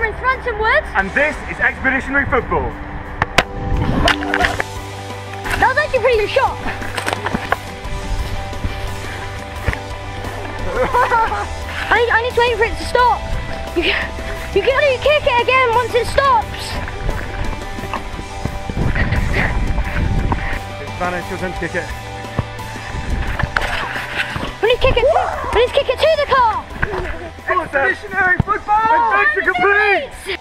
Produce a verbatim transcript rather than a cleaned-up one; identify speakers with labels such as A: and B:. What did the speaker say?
A: I'm Franson Woods.
B: And this is Expeditionary Football.
A: That was actually a pretty good shot. I, need, I need to wait for it to stop. You, you can only kick it again once it stops.
B: It's Vanna, it's your turn to kick it.
A: We need to kick it to, we need to kick it to the car.
B: Expeditionary Football! Adventure complete!